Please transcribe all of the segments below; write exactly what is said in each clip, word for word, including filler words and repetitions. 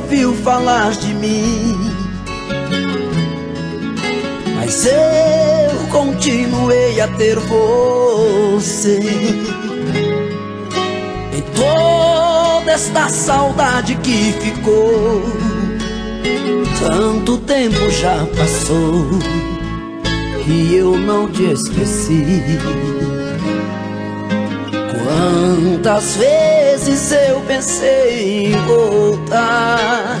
ouviu falar de mim, mas eu continuei a ter você. Em toda esta saudade que ficou, tanto tempo já passou que eu não te esqueci. Quantas vezes eu pensei em voltar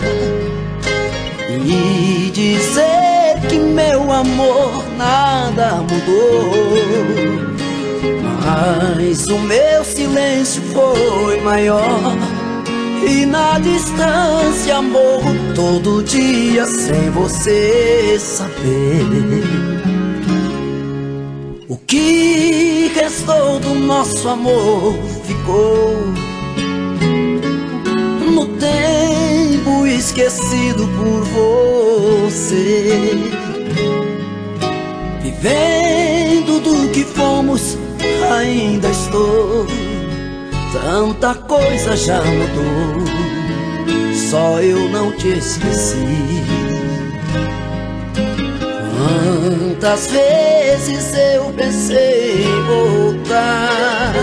e dizer que meu amor nada mudou, mas o meu silêncio foi maior. E na distância morro todo dia sem você saber. O que restou do nosso amor ficou no tempo esquecido por você. Vivendo do que fomos, ainda estou. Tanta coisa já mudou, só eu não te esqueci. Quantas vezes eu pensei em voltar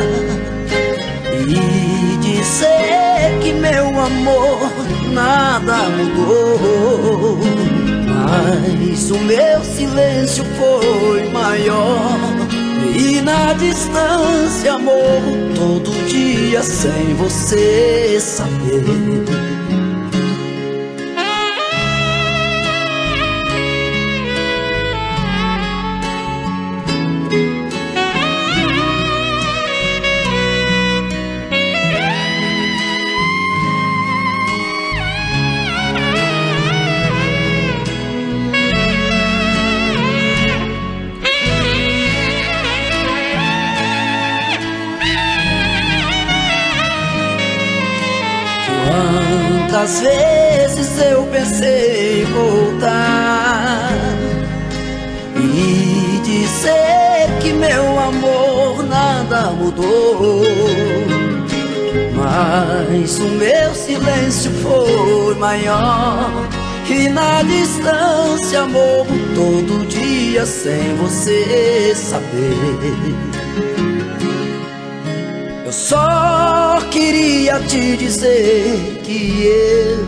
e dizer que meu amor nada mudou, mas o meu silêncio foi maior. E na distância morro todo dia sem você saber. Quantas vezes eu pensei em voltar e dizer que meu amor nada mudou, mas o meu silêncio foi maior. E na distância morro todo dia sem você saber. Eu só queria te dizer que eu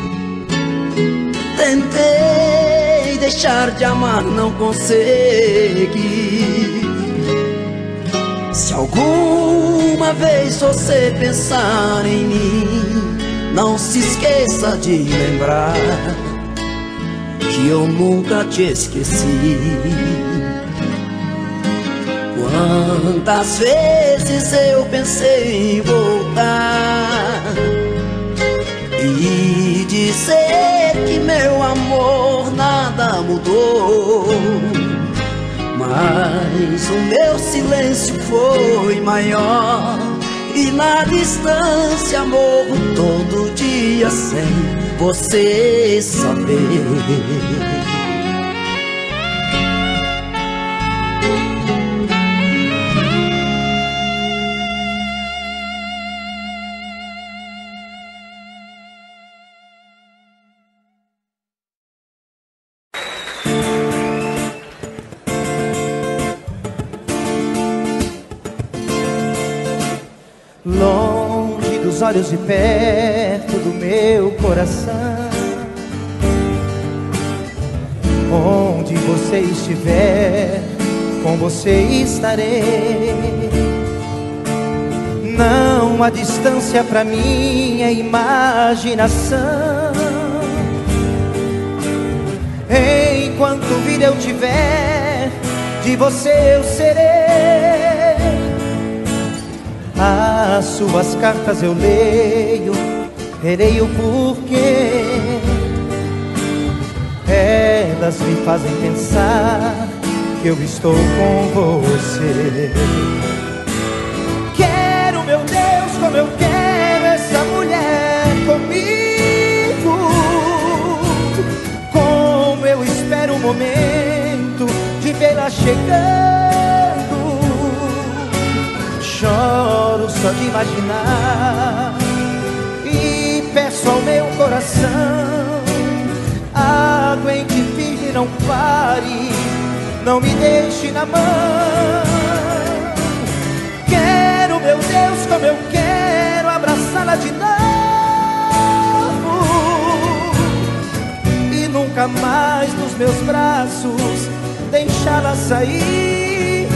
tentei deixar de amar, não consegui. Se alguma vez você pensar em mim, não se esqueça de lembrar que eu nunca te esqueci. Quantas vezes eu pensei em voltar e dizer que meu amor nada mudou, mas o meu silêncio foi maior. E na distância morro todo dia sem você saber. Longe dos olhos e perto do meu coração, onde você estiver, com você estarei. Não há distância pra minha imaginação. Enquanto vida eu tiver, de você eu serei. As suas cartas eu leio, verei o porquê. Elas me fazem pensar que eu estou com você. Quero, meu Deus, como eu quero essa mulher comigo. Como eu espero o momento de vê-la chegando. Choro só de imaginar e peço peço ao meu coração, aguente firme, não pare, não me deixe na mão. Quero, meu Deus, como eu quero abraçá-la de novo e nunca mais dos meus braços deixá-la sair.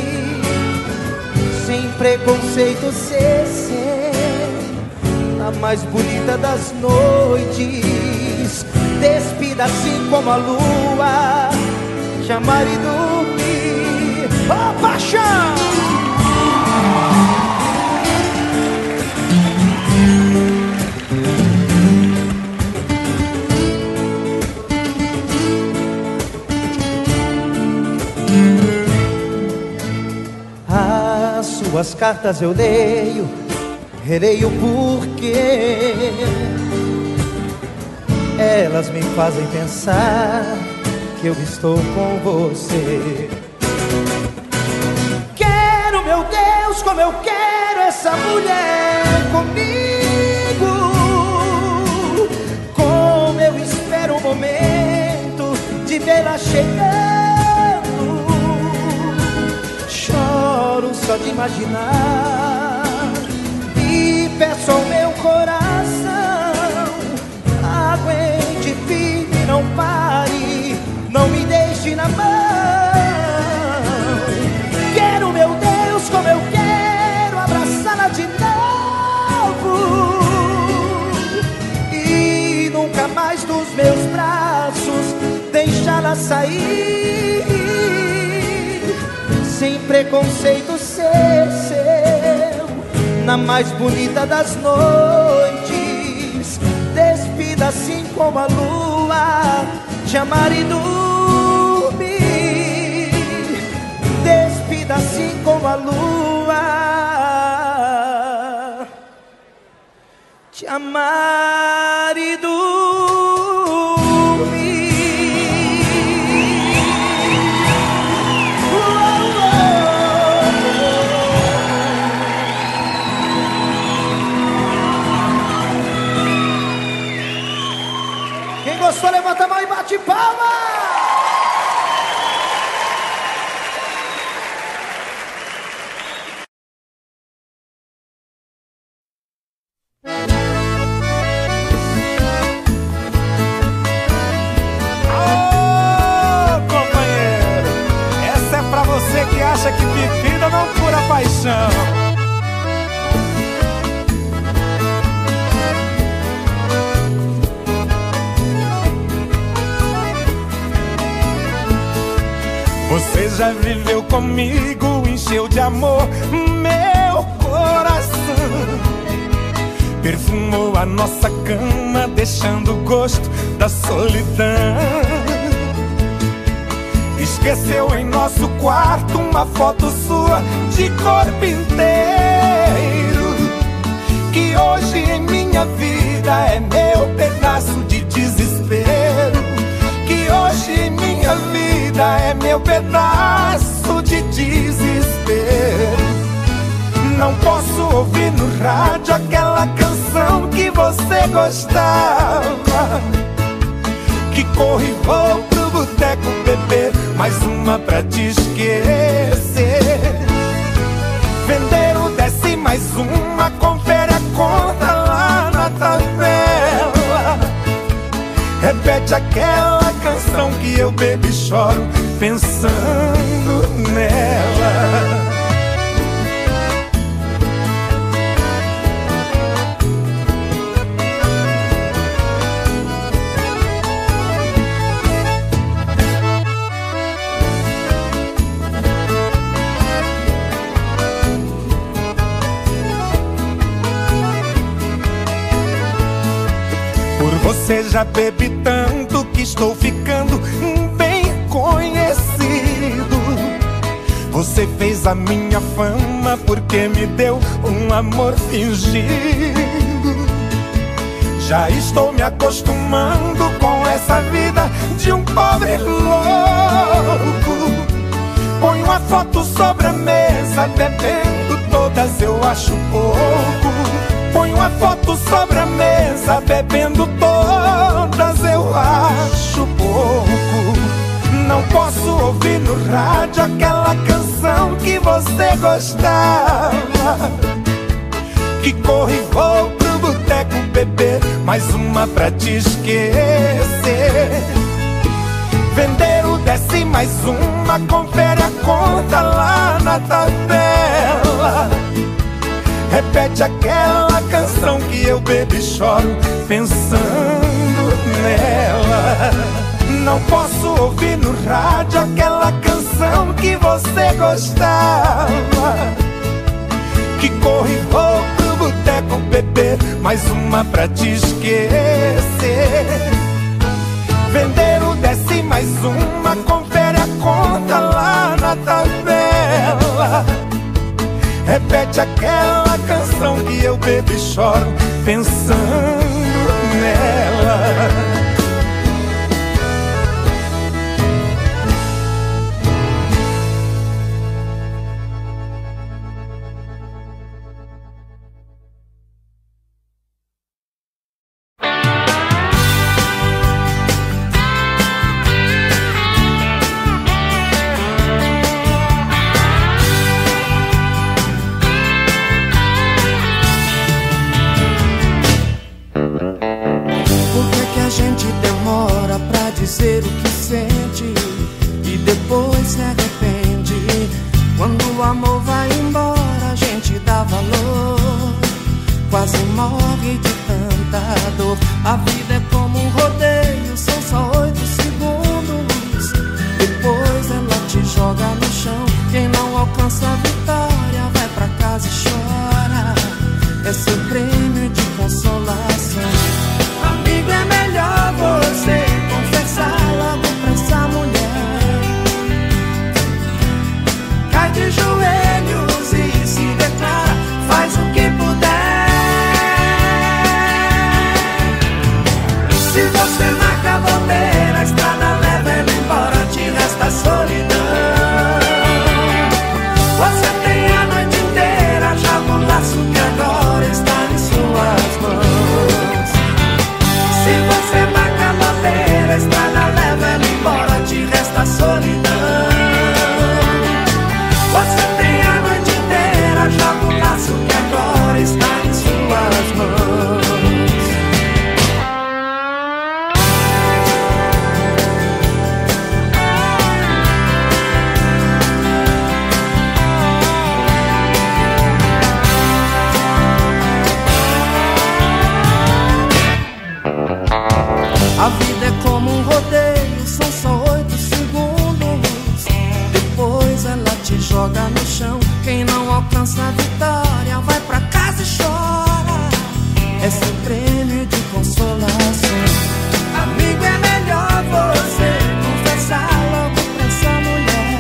Sem preconceito, ser, ser a mais bonita das noites. Despida assim como a lua, te amar e dormir. Oh, paixão! As suas cartas eu leio, releio porque elas me fazem pensar que eu estou com você. Quero, meu Deus, como eu quero essa mulher comigo. Como eu espero o momento de vê-la chegando. Choro só de imaginar e peço ao meu coração, aguente firme, não pare, não me deixe na mão. Quero, meu Deus, como eu quero abraçá-la de novo e nunca mais dos meus braços deixá-la sair. Sem preconceito, ser seu na mais bonita das noites. Despida assim como a lua, te amar e dormir. Despida assim como a lua, te amar e dormir. Quem gostou, levanta a mão e bate palma! Que acha que bebida não cura paixão. Você já viveu comigo, encheu de amor meu coração. Perfumou a nossa cama, deixando o gosto da solidão. Esqueceu em nosso quarto uma foto sua de corpo inteiro, que hoje em minha vida é meu pedaço de desespero. Que hoje em minha vida é meu pedaço de desespero. Não posso ouvir no rádio aquela canção que você gostava, que corro e vou pro boteco beber mais uma pra te esquecer. Vender o desce mais uma, confere a conta lá na tabela. Repete aquela canção que eu bebo e choro pensando nela. Você já bebe tanto que estou ficando bem conhecido. Você fez a minha fama porque me deu um amor fingido. Já estou me acostumando com essa vida de um pobre louco. Põe uma foto sobre a mesa, bebendo todas eu acho pouco. Ponho a foto sobre a mesa, bebendo todas eu acho pouco. Não posso ouvir no rádio aquela canção que você gostava. Que corro e vou pro boteco beber mais uma pra te esquecer. Vender o desce mais uma, confere a conta lá na tabela. Repete aquela canção que eu bebo e choro pensando nela. Não posso ouvir no rádio aquela canção que você gostava. Que corro e vou pro boteco beber mais uma pra te esquecer. Vender o desce mais uma, confere a conta lá na tabela. Repete aquela canção que eu bebo e choro pensando nela. Dizer o que sente e depois se arrepende. Quando o amor vai embora, a gente dá valor, quase morre de tanta dor. A vida é como um rodeio, são só oito segundos. Depois ela te joga no chão. Quem não alcança a vitória vai pra casa e chora. É seu prêmio de consolação. Amigo, é melhor você confessar logo pra essa mulher. Cai de joelhos e se declara, faz o que puder. Se você marca a bobeira, a estrada leva ela embora, te resta a solidão. Você tem a noite inteira, joga o laço que agora está em suas mãos. Se você marca a bobeira, a estrada leva ela embora, te resta a solidão. Você tem a noite inteira, joga o laço que agora está em suas mãos. A vida é como um rodeio, são só oito segundos. Depois ela te joga no chão. Quem não alcança a vitória vai pra casa e chora. É seu prêmio de consolação. Amigo, é melhor você confessar logo pra essa mulher.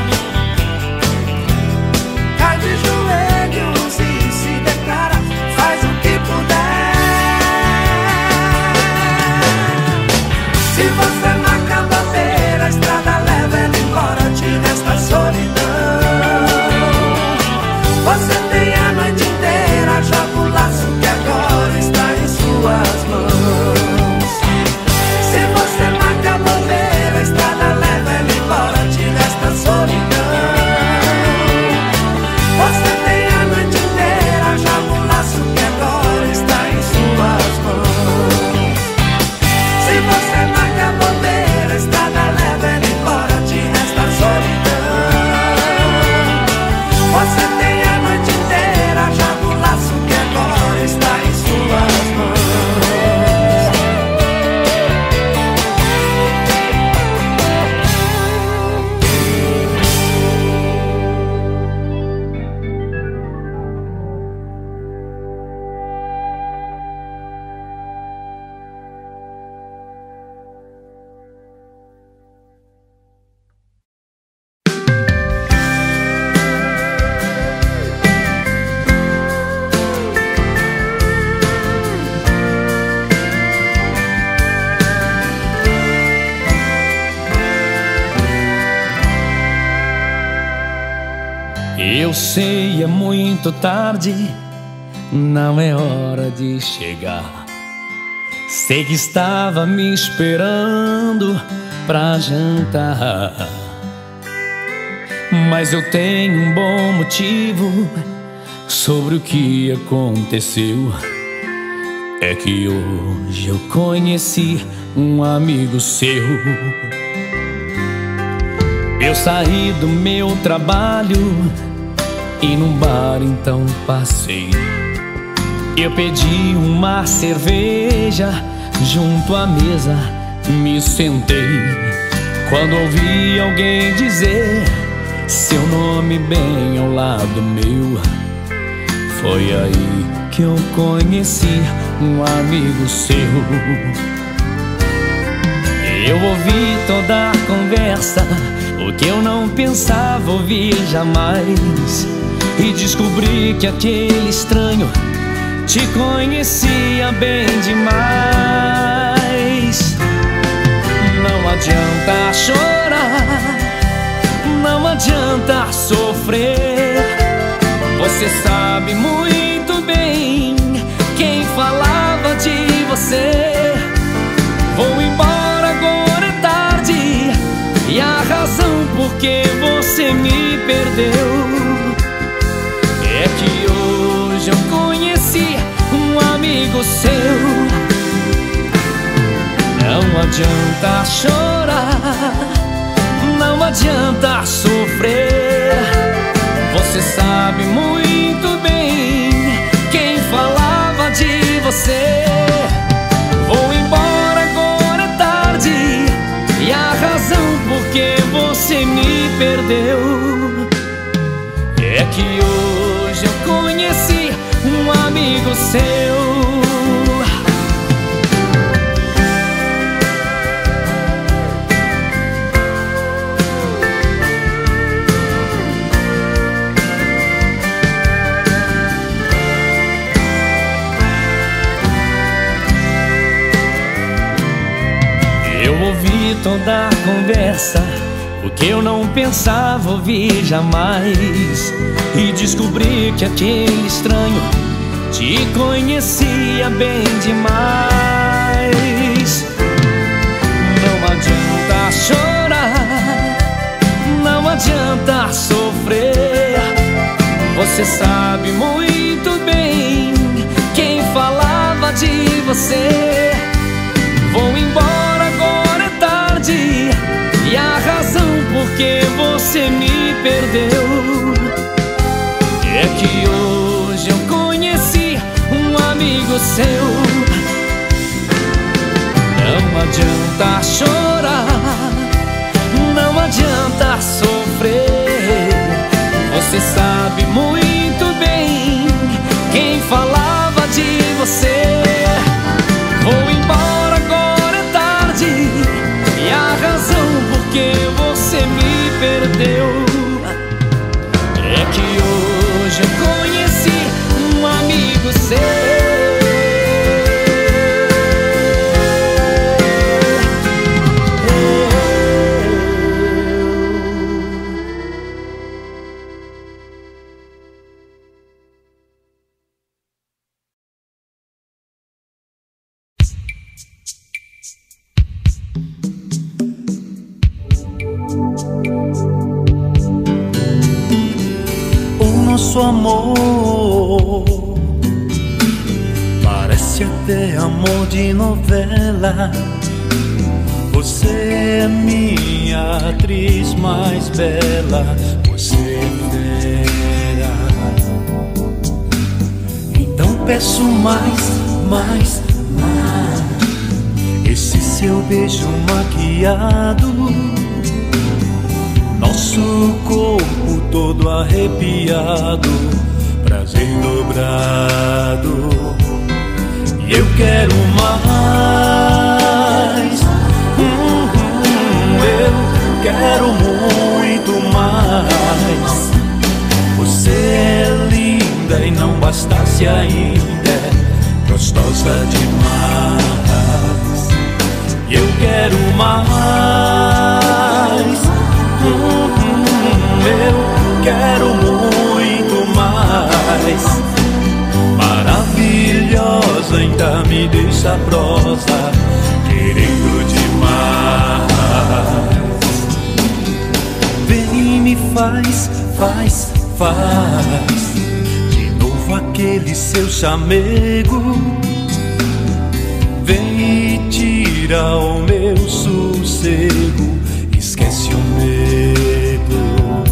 Cai de joelhos e se declara, faz o que puder. Se você marca a bobeira, a estrada leva ela embora, te resta a solidão. Você tem a noite inteira, joga o laço que agora está em suas mãos. Se você marca a bobeira, a estrada leva ela embora, te resta a solidão. Você tem a noite inteira, joga o laço que agora está em suas mãos. Se você marca a bobeira, a estrada leva ela embora, te resta a solidão. Você tem a noite inteira, joga o laço que agora está em suas mãos. Eu sei, é muito tarde, não é hora de chegar. Sei que estava me esperando pra jantar, mas eu tenho um bom motivo sobre o que aconteceu. É que hoje eu conheci um amigo seu. Eu saí do meu trabalho e num bar então passei. Eu pedi uma cerveja junto à mesa, me sentei. Quando ouvi alguém dizer seu nome bem ao lado meu, foi aí que eu conheci um amigo seu. Eu ouvi toda a conversa, o que eu não pensava ouvir jamais, e descobri que aquele estranho te conhecia bem demais. Não adianta chorar, não adianta sofrer. Você sabe muito bem quem falava de você. Vou embora, agora é tarde, e a razão por que você me perdeu é que hoje eu conheci um amigo seu. Não adianta chorar, não adianta sofrer. Você sabe muito bem quem falava de você. Vou embora, agora é tarde, e a razão por que você me perdeu é que hoje eu conheci um amigo seu. Eu ouvi toda a conversa, o que eu não pensava ouvir jamais, e descobri que aquele estranho te conhecia bem demais. Não adianta chorar, não adianta sofrer. Você sabe muito bem quem falava de você. Vou embora, agora é tarde, e a razão por que você me perdeu é que hoje eu conheci um amigo seu. Não adianta chorar, não adianta sofrer. Você sabe muito bem quem falava de você. Vou embora, agora é tarde, e a razão por que você me perdeu é que hoje eu conheci um amigo seu. Nosso amor parece até amor de novela. Você é minha atriz mais bela, você é fera. Então peço mais, mais, mais. Esse seu beijo maquiado, nosso corpo todo arrepiado, prazer dobrado. E eu quero mais, hum, hum, eu quero muito mais. Você é linda e não bastasse ainda, é gostosa demais. E eu quero mais, hum, hum, eu quero muito mais. Para deixa a prosa querendo demais. Vem e me faz, faz, faz de novo aquele seu chamego. Vem e tira o meu sossego, esquece o medo.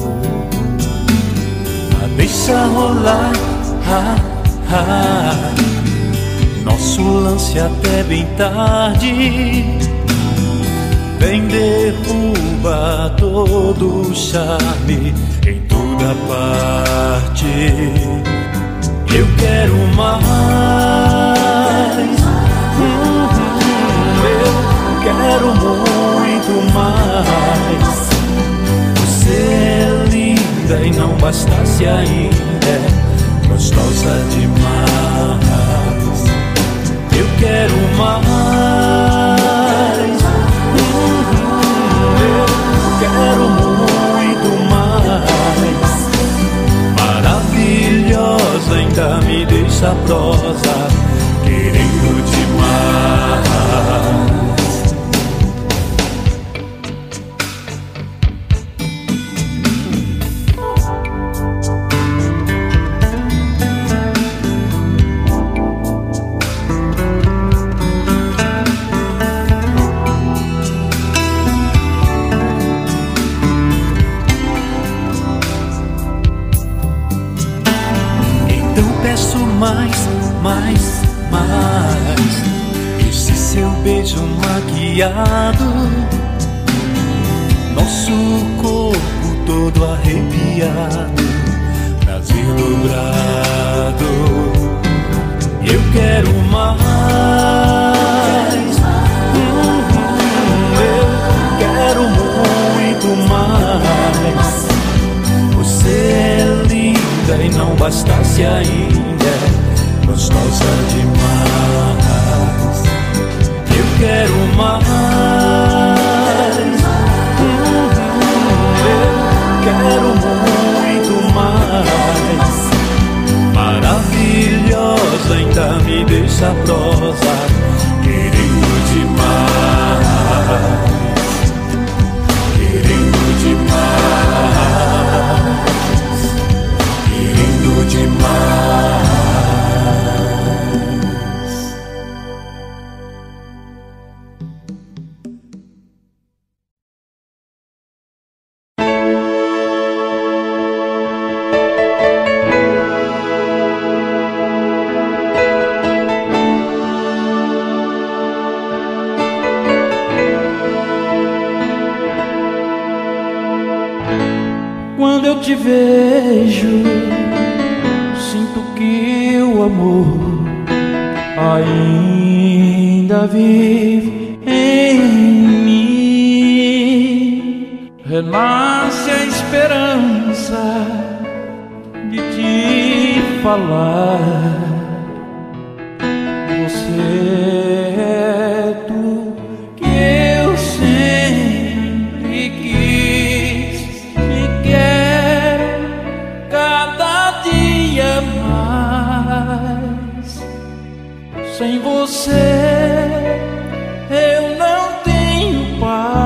Ah, deixa rolar, ah, ah, nosso lance até bem tarde. Vem, derruba todo o charme em toda parte. Eu quero mais, hum, eu quero muito mais. Você é linda e não bastasse ainda, é gostosa demais. Eu quero mais, hum, eu quero muito mais. Maravilhosa, ainda me deixa prosa querendo demais. Mais, mais, mais, esse seu beijo maquiado, nosso corpo todo arrepiado, prazer dobrado. Eu quero mais, hum, eu quero muito mais. Você é linda e não bastasse ainda, gostosa demais. Eu quero mais, hum, eu quero muito mais. Maravilhosa, ainda me deixa prosa querendo demais, querendo demais, querendo demais. Quando eu te vejo, sinto que o amor ainda vive em mim. Renasce a esperança de te falar. Você é tu que eu sempre quis. Te quero cada dia mais. Sem você eu não tenho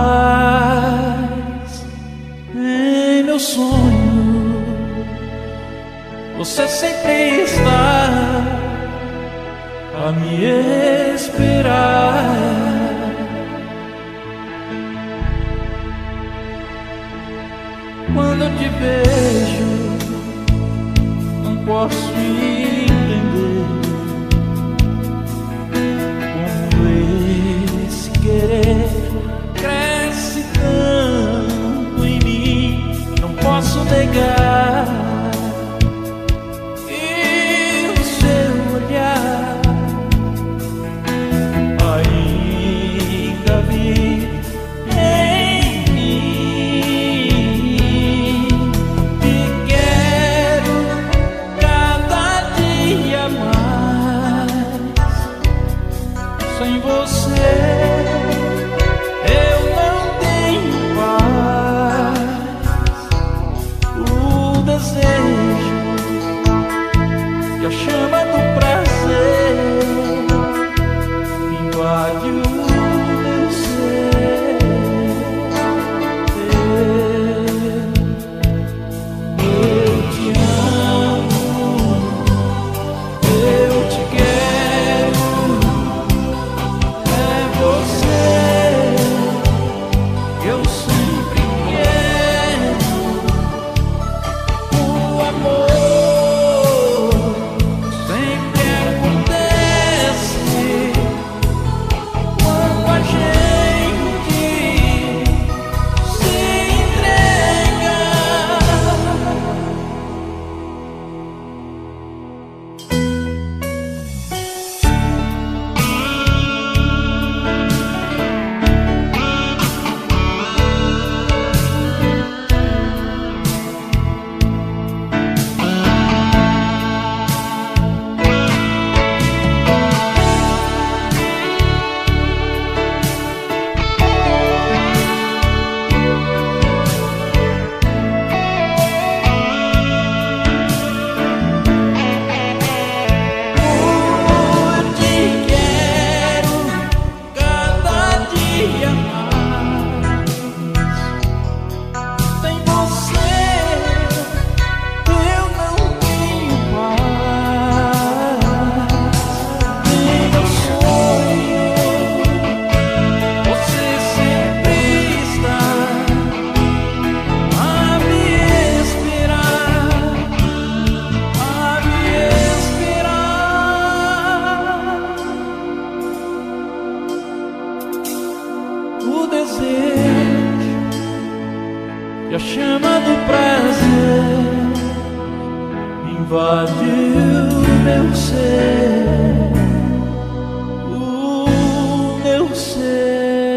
paz. Em meu sonho você sempre está a me esperar. Quando eu te vejo, não posso entender como esse querer cresce tanto em mim. Não posso negar que o seu olhar ainda vive em mim. Te quero cada dia mais. Sem você eu não tenho paz. O desejo e a chama do prazer invadiu meu ser, o meu ser.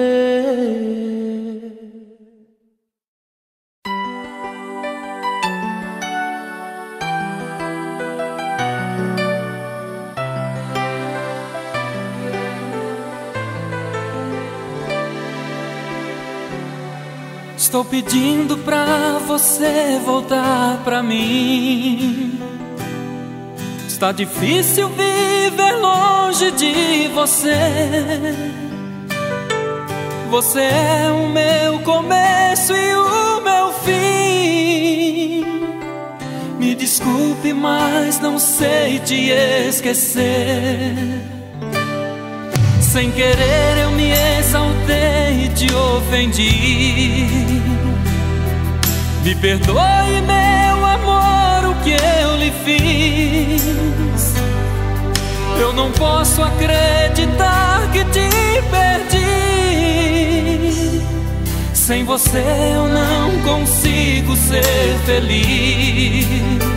Estou pedindo pra você voltar pra mim. Está difícil viver longe de você. Você é o meu começo e o meu fim. Me desculpe, mas não sei te esquecer. Sem querer eu me exaltei e te ofendi. Me perdoe, meu amor, o que eu lhe fiz. Eu não posso acreditar que te perdi. Sem você eu não consigo ser feliz.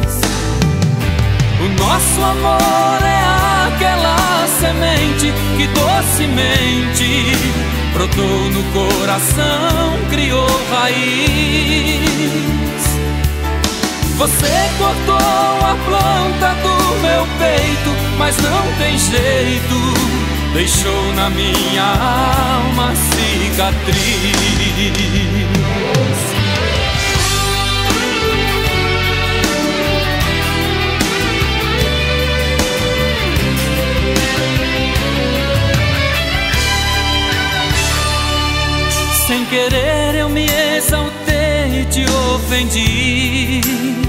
O nosso amor é aquela semente que docemente brotou no coração, criou raiz. Você cortou a planta do meu peito, mas não tem jeito, deixou na minha alma cicatriz. Sem querer eu me exaltei e te ofendi.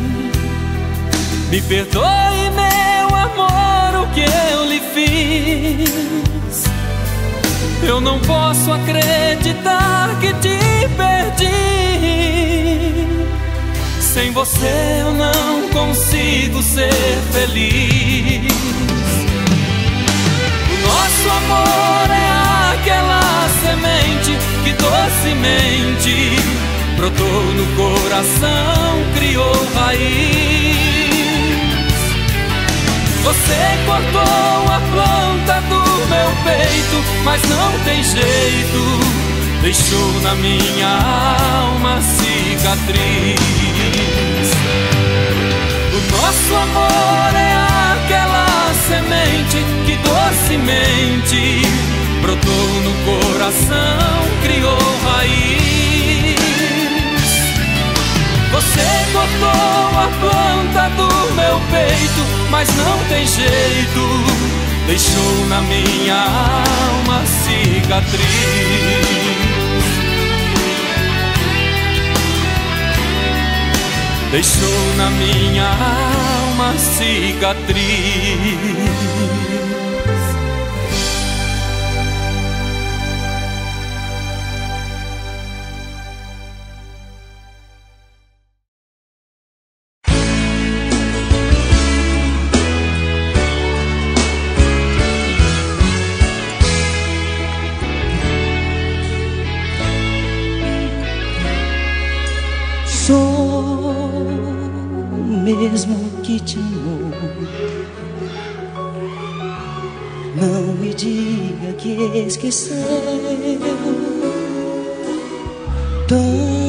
Me perdoe, meu amor, o que eu lhe fiz. Eu não posso acreditar que te perdi. Sem você eu não consigo ser feliz. O nosso amor é aquela semente que docemente brotou no coração, criou raiz. Você cortou a planta do meu peito, mas não tem jeito, deixou na minha alma cicatriz. O nosso amor é aquela semente que docemente brotou no coração, criou raiz. Você cortou a planta do meu peito, mas não tem jeito, deixou na minha alma cicatriz. Deixou na minha alma cicatriz. Mesmo que te amou, não me diga que esqueceu. Tanto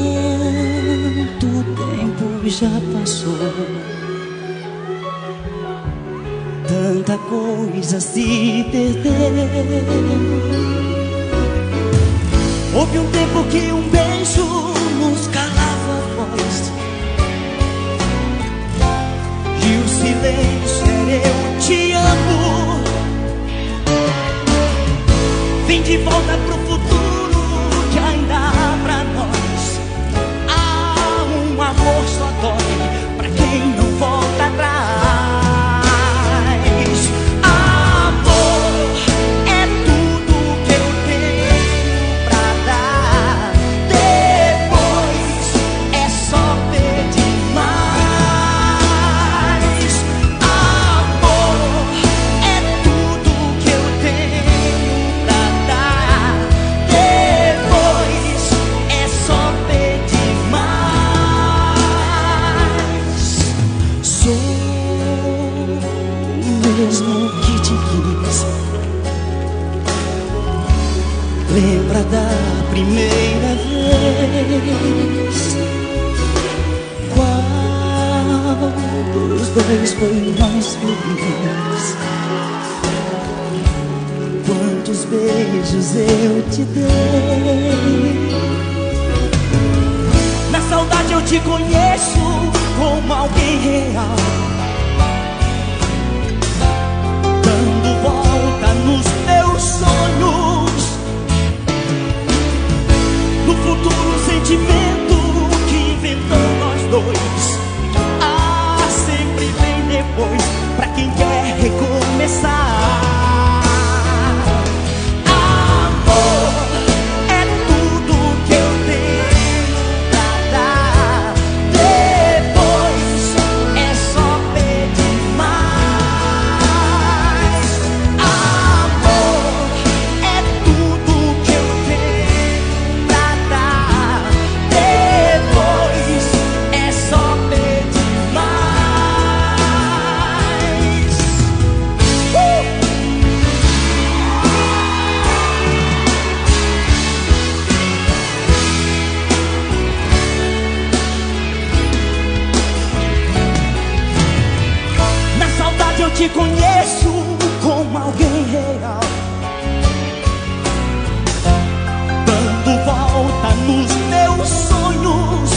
tempo já passou, tanta coisa se perdeu. Houve um tempo que um beijo nos calava a voz, e o silêncio era eu te amo. Vem de volta pro futuro que ainda há pra nós. Há um amor só dói pra quem não volta atrás. Amor é tudo que eu tenho pra dar. Depois é só pedir mais. Amor é tudo que eu tenho pra dar. lembra da primeira vez? Qual dos dois foi mais feliz? Quantos beijos eu te dei? Na saudade eu te conheço como alguém real, dando volta nos meus sonhos. No futuro um sentimento que inventou nós dois. Ah, sempre vem depois pra quem quer recomeçar. Te conheço como alguém real, dando volta nos meus sonhos.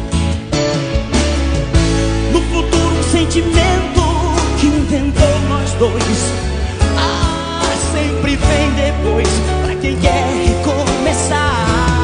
No futuro um sentimento que inventou nós dois. Ah, sempre vem depois pra quem quer recomeçar.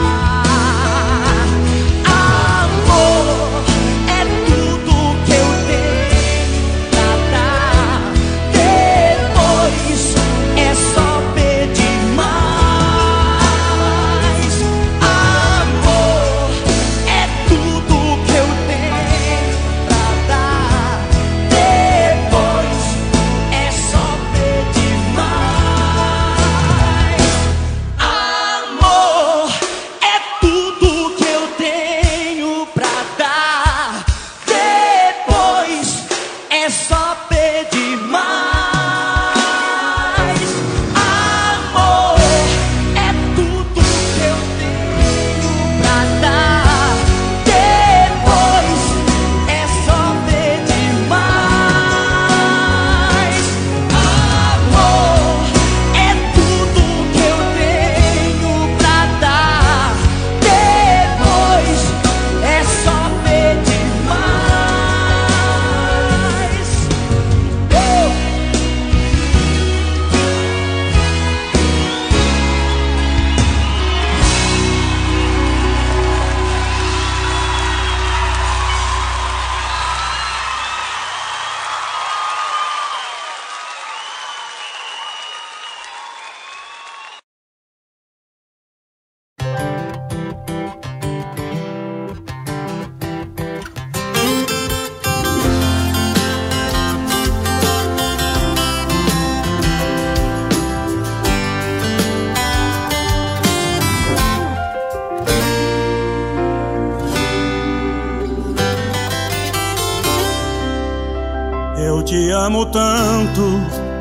Te amo tanto,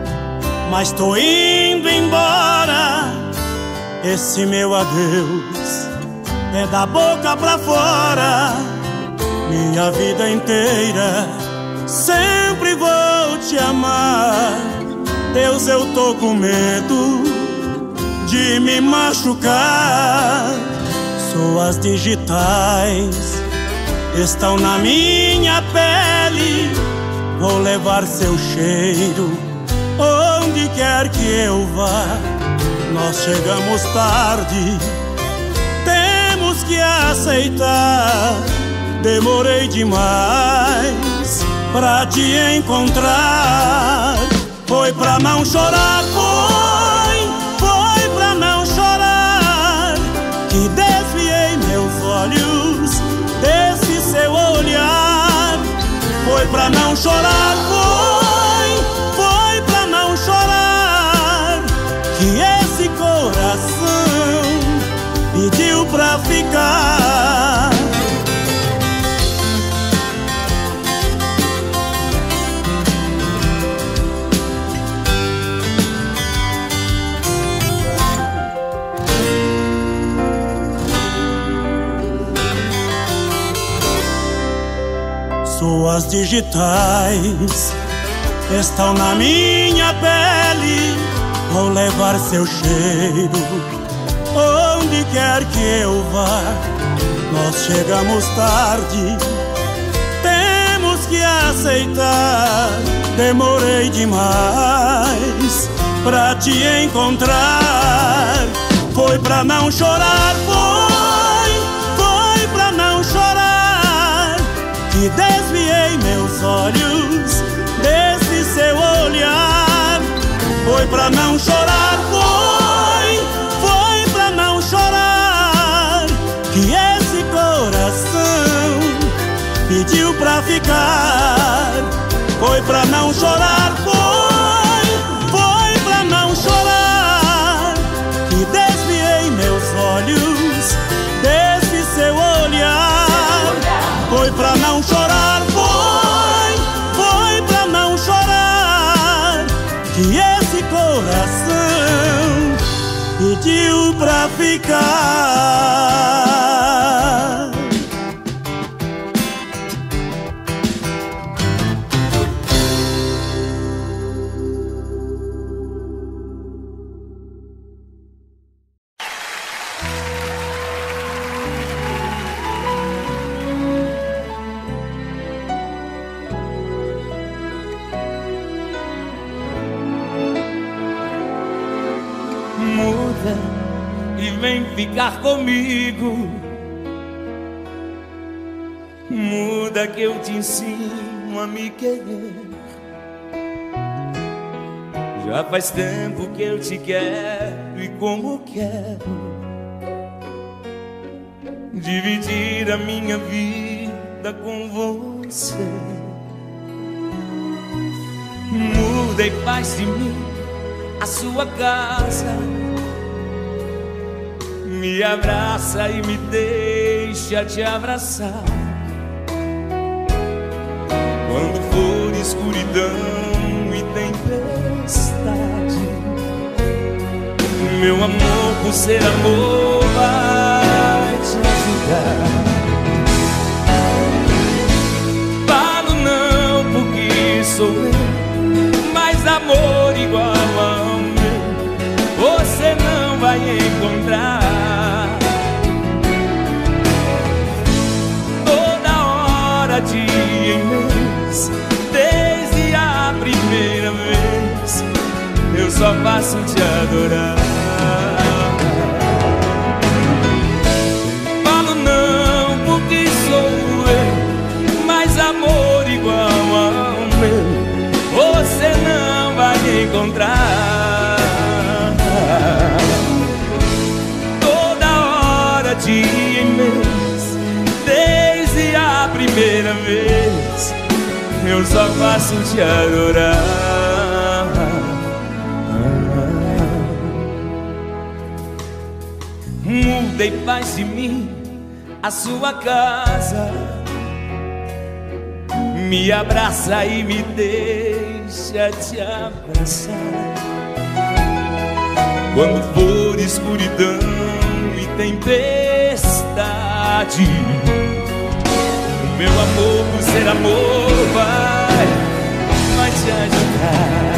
mas tô indo embora. Esse meu adeus é da boca pra fora. Minha vida inteira sempre vou te amar. Deus, eu tô com medo de me machucar. Suas digitais estão na minha pele. Vou levar seu cheiro onde quer que eu vá. Nós chegamos tarde, temos que aceitar. Demorei demais pra te encontrar. Foi pra não chorar, foi, foi pra não chorar que desviei meus olhos desse seu olhar. Foi pra não chorar, foi, foi pra não chorar que esse coração pediu pra ficar. Suas digitais estão na minha pele. Vou levar seu cheiro onde quer que eu vá. Nós chegamos tarde, temos que aceitar. Demorei demais pra te encontrar. Foi pra não chorar, foi, foi pra não chorar que desviei meus olhos desse seu olhar. Foi pra não chorar, foi, foi pra não chorar que esse coração pediu pra ficar. Foi pra não chorar, foi, foi pra não chorar que desviei meus olhos desse seu olhar. Foi pra não chorar, foi, foi pra não chorar que esse coração pediu pra ficar. E vem ficar comigo. Muda que eu te ensino a me querer. Já faz tempo que eu te quero e como quero dividir a minha vida com você. Muda e faz de mim a sua casa. Me abraça e me deixa te abraçar. Quando for escuridão e tempestade, meu amor por ser amor vai te ajudar. Falo não porque sou eu, mas amor igual ao meu você não vai encontrar. Dia e mês, desde a primeira vez, eu só faço te adorar. Falo não porque sou eu, mas amor igual ao meu você não vai encontrar. Toda hora, dia e mês, desde a primeira vez, eu só faço te adorar. Muda e faz de mim a sua casa. Me abraça e me deixa te abraçar. Quando for escuridão e tempestade, meu amor por ser amor vai, vai te ajudar.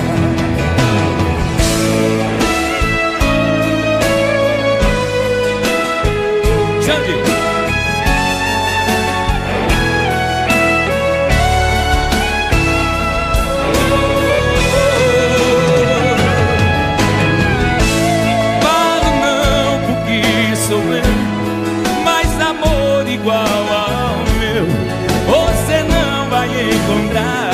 Jandy. Falo não porque sou eu, mas amor igual ao meu você não vai encontrar.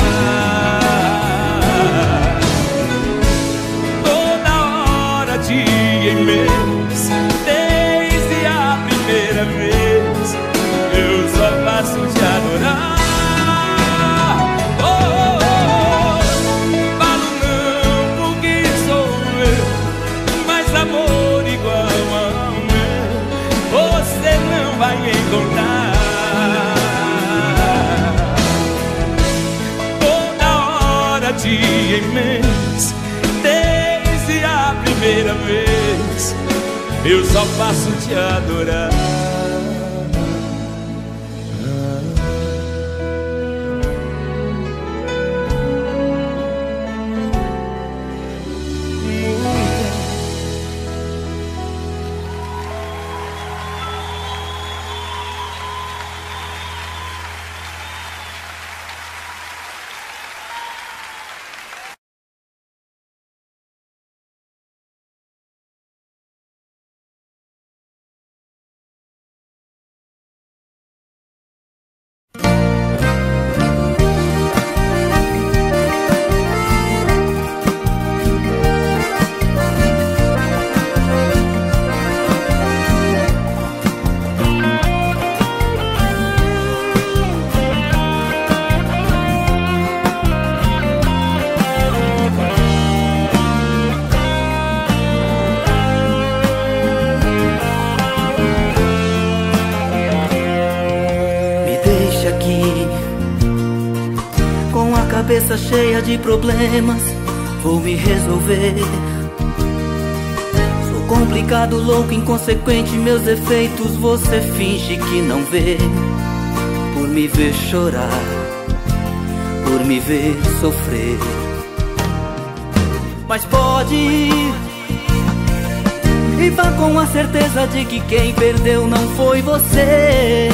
Toda hora, dia e mês, desde a primeira vez, eu só faço te adorar. Oh, oh, oh. Falo não porque sou eu, mas amor igual ao meu você não vai encontrar. Dia e mês, desde a primeira vez, eu só faço te adorar. cabeça cheia de problemas, vou me resolver. Sou complicado, louco, inconsequente, meus defeitos você finge que não vê. Por me ver chorar, por me ver sofrer. Mas pode ir e vá com a certeza de que quem perdeu não foi você.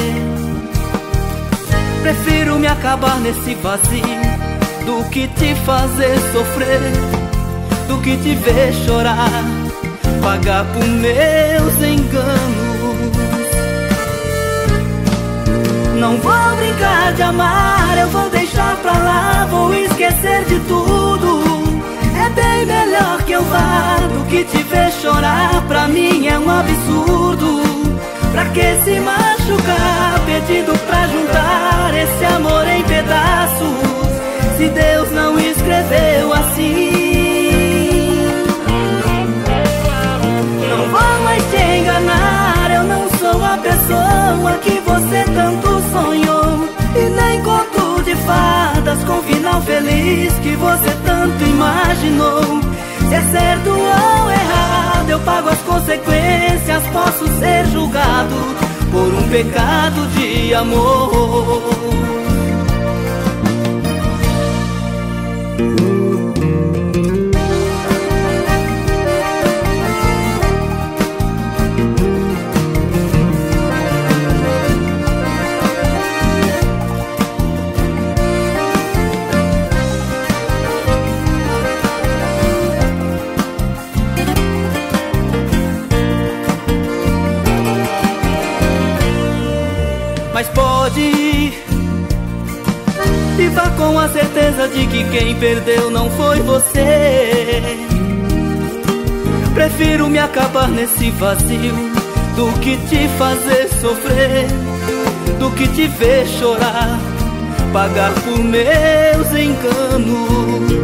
Prefiro me acabar nesse vazio do que te fazer sofrer, do que te ver chorar, pagar por meus enganos. Não vou brincar de amar, eu vou deixar pra lá, vou esquecer de tudo. É bem melhor que eu vá do que te ver chorar, pra mim é um absurdo. Pra que se machucar pedindo pra juntar esse amor em pedaços, se Deus não escreveu assim? Não vou mais te enganar, eu não sou a pessoa que você tanto sonhou, e nem conto de fadas com final feliz que você tanto imaginou. Se é certo ou errado, eu pago as consequências, posso ser julgado por um pecado de amor. Mas pode ir e vá com a certeza de que quem perdeu não foi você. Prefiro me acabar nesse vazio do que te fazer sofrer, do que te ver chorar, pagar por meus enganos.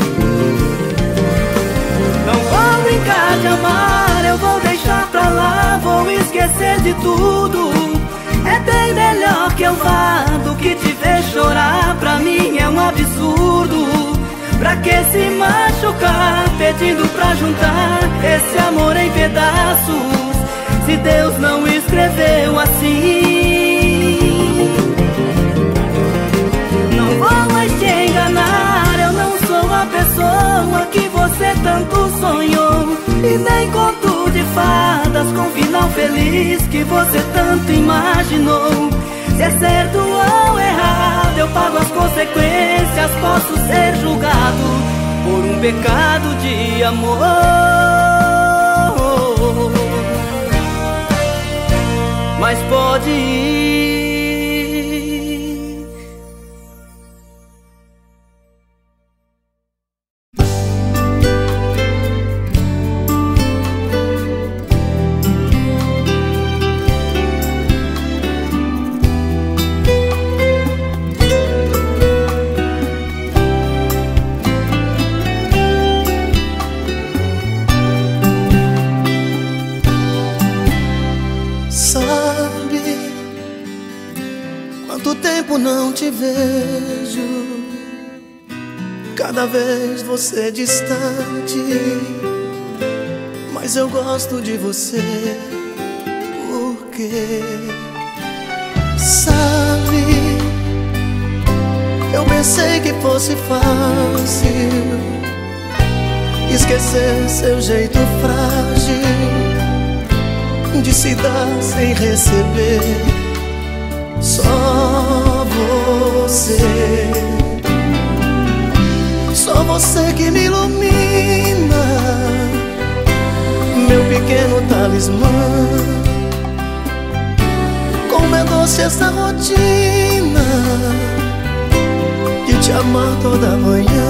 Não vou brincar de amar, eu vou deixar pra lá, vou esquecer de tudo. É bem melhor que eu vá do que te ver chorar, pra mim é um absurdo. Pra que se machucar pedindo pra juntar esse amor em pedaços, se Deus não escreveu assim? Não vou mais te enganar, eu não sou a pessoa que você tanto sonhou, e nem conto de fadas com final feliz que você tanto imaginou. Se é certo ou errado, eu pago as consequências, posso ser julgado por um pecado de amor. Mas pode ir. Não te vejo, cada vez você distante, mas eu gosto de você, porque sabe, eu pensei que fosse fácil esquecer seu jeito frágil de se dar sem receber. Só você, só você que me ilumina, meu pequeno talismã. Como é doce essa rotina de te amar toda manhã,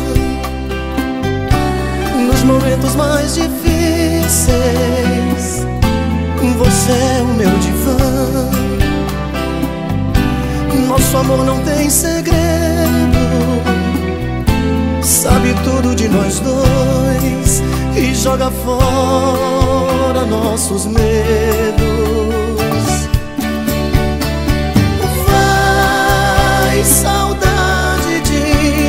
nos momentos mais difíceis. Você é o meu divã. Nosso amor não tem segredo, sabe tudo de nós dois e joga fora nossos medos. Vai, saudade de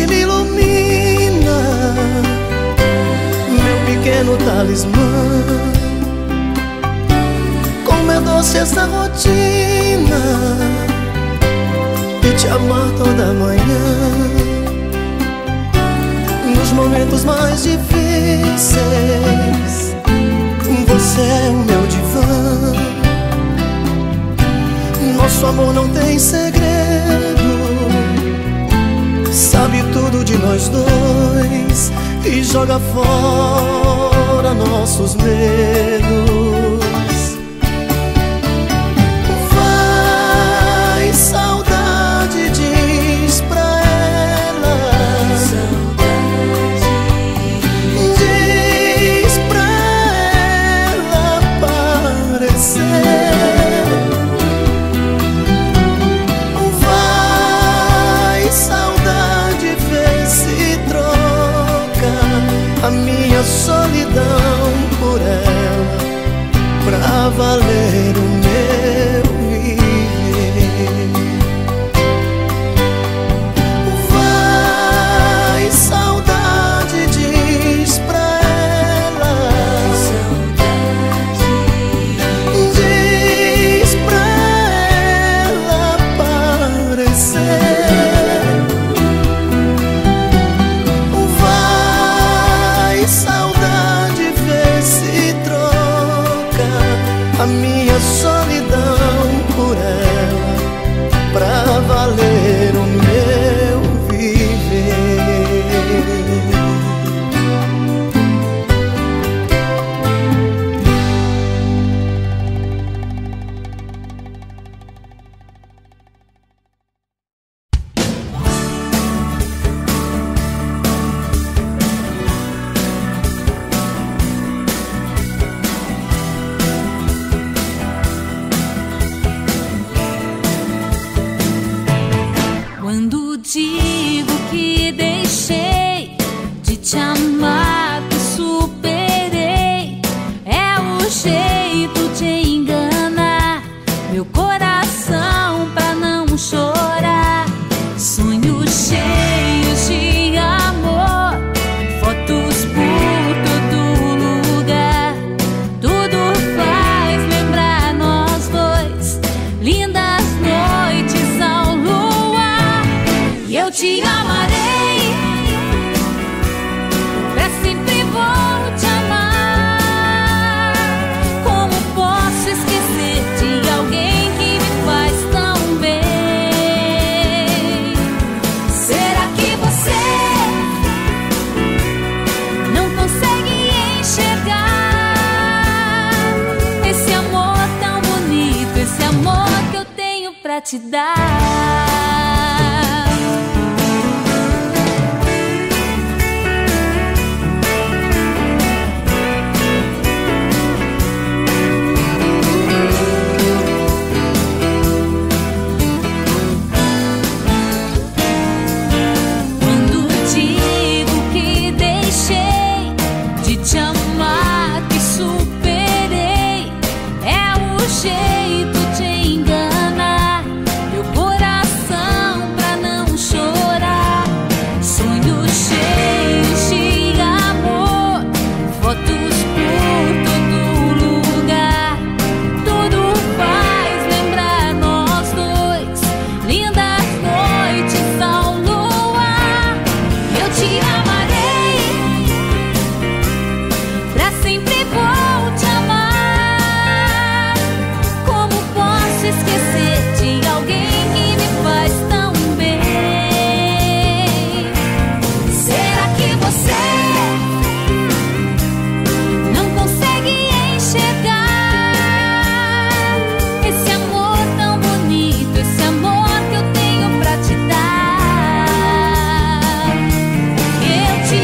que me ilumina, meu pequeno talismã. Como é doce essa rotina de te amar toda manhã. Nos momentos mais difíceis, você é o meu divã. Nosso amor não tem segredo, sabe tudo de nós dois e joga fora nossos medos. Vai, saudade, diz pra ela. Diz pra ela aparecer. A minha solidão por ela, pra valer o meu viver. Vai, saudade, diz pra ela. Diz pra ela aparecer. A minha solidão por ela, pra valer o meu viver. Te dar. Quando digo que deixei de te amar, que superei, é o jeito de enganar meu coração pra não chorar. Sonhos cheios de amor, fotos por todo lugar. Tudo faz lembrar nós dois, lindas noites ao luar. Eu te amarei, pra sempre vou te amar. Como posso esquecer de alguém que me faz tão bem? Será que você não consegue enxergar esse amor tão bonito, esse amor que eu tenho pra te dar? Eu te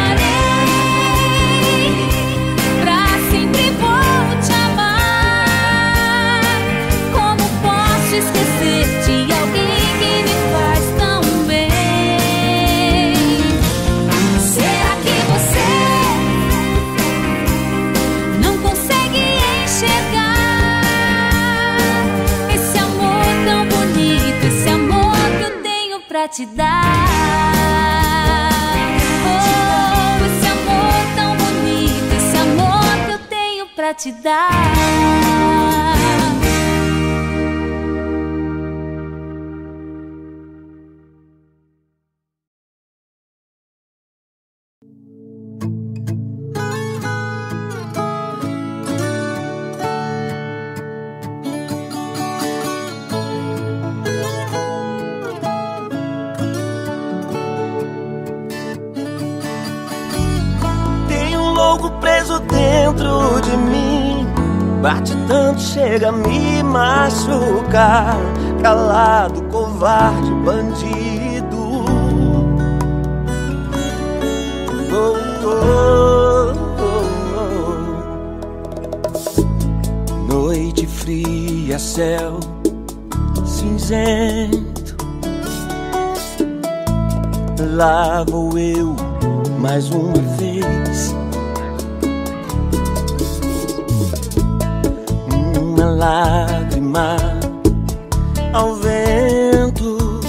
amarei, pra sempre vou te amar. Como posso esquecer de alguém que me faz tão bem? Será que você não consegue enxergar esse amor tão bonito, esse amor que eu tenho pra te dar? te dar. Preso dentro de mim, bate tanto, chega a me machucar. Calado, covarde, bandido. Oh, oh, oh, oh. Noite fria, céu cinzento. Lá vou eu mais uma vez. Uma lágrima ao vento.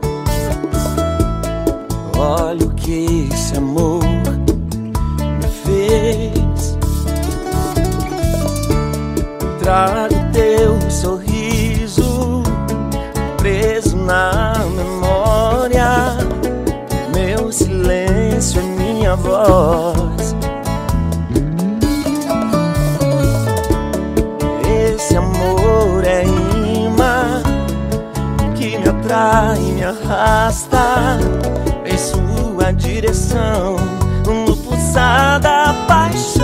Olha o que esse amor me fez. Trago teu sorriso preso na memória. Meu silêncio é minha voz. Esse amor é imã que me atrai e me arrasta em sua direção, no pulsar da paixão.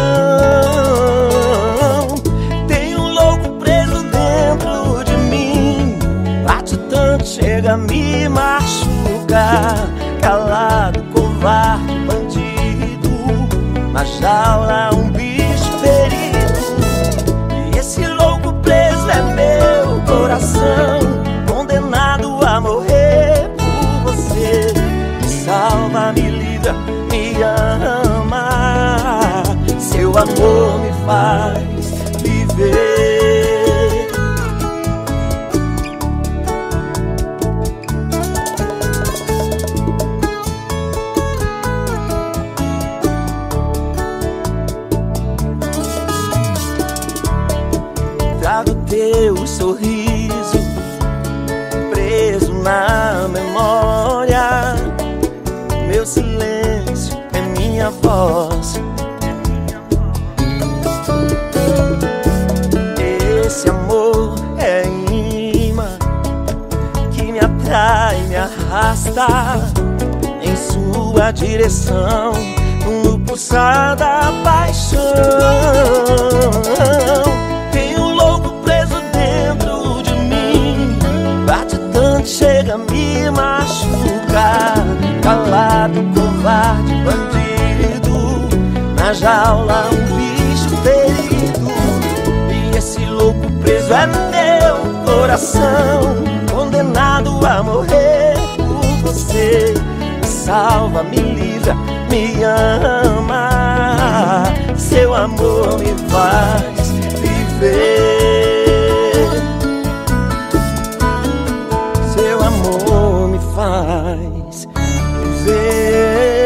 Tem um louco preso dentro de mim, bate tanto, chega a me machucar. Calado, covarde, bandido, na jaula um bicho ferido. E esse louco preso é meu coração, condenado a morrer por você. Me salva, me livra, me ama. Seu amor me faz viver. Trago teu sorriso preso na memória. Meu silêncio é minha voz. Esse amor é imã que me atrai, me arrasta em sua direção, no pulsar da paixão. Tem um louco preso dentro de mim, bate tanto, chega a me machucar. Calado, covarde, bandido, na jaula um bicho ferido. E esse louco preso é meu coração, condenado a morrer por você. Me salva, me livra, me ama. Seu amor me faz viver. Seu amor me faz viver.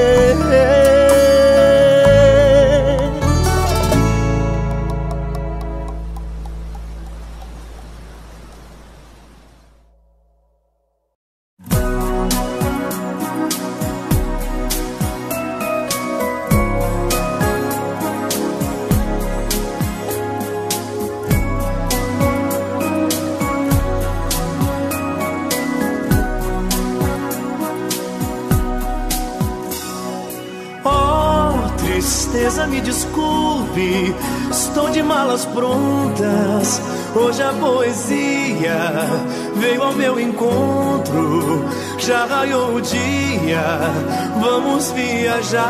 Tristeza, me desculpe, estou de malas prontas. Hoje a poesia veio ao meu encontro. Já raiou o dia, vamos viajar.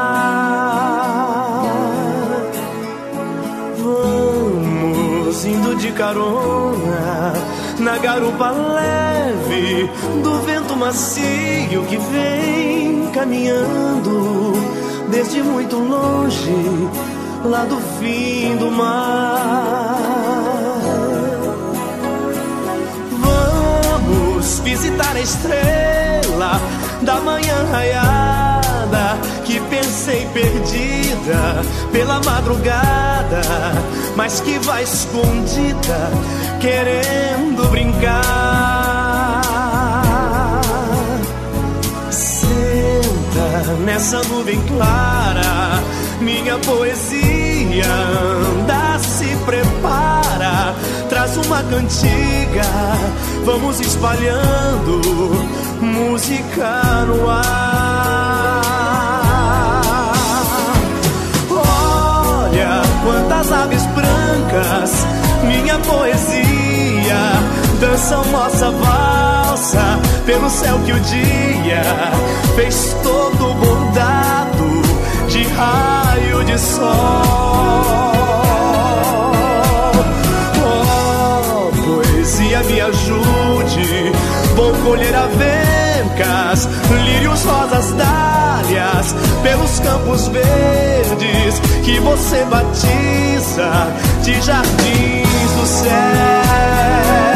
Vamos indo de carona na garupa leve do vento macio que vem caminhando desde muito longe, lá do fim do mar. Vamos visitar a estrela da manhã raiada estrada que pensei perdida pela madrugada, mas que vai escondida querendo brincar. Senta nessa nuvem clara, minha poesia anda, se prepara, traz uma cantiga, vamos espalhando música no ar. Olha quantas aves brancas, minha poesia, dançam nossa valsa pelo céu que o dia fez todo bordado de raio de sol. Oh, poesia, me ajude, vou colher avencas, lírios, rosas, dálias pelos campos verdes que você batiza de jardins do céu.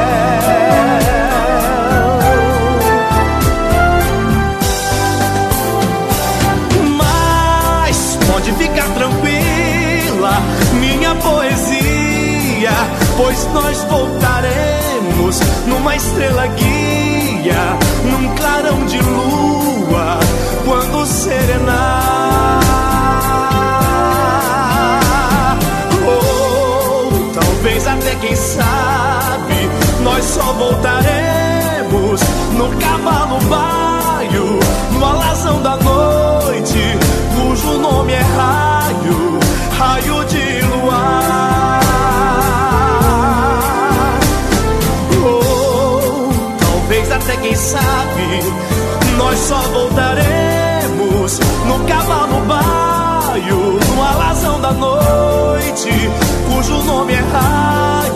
Mas pode ficar tranquila, minha poesia, pois nós voltaremos numa estrela guia, num clarão de lua, quando serenar. Ou talvez até, quem sabe, nós só voltaremos no cavalo baio, no alazão da noite, cujo nome é raio, raio de luar. Até, quem sabe, nós só voltaremos no cavalo baio, no alazão da noite, cujo nome é raio.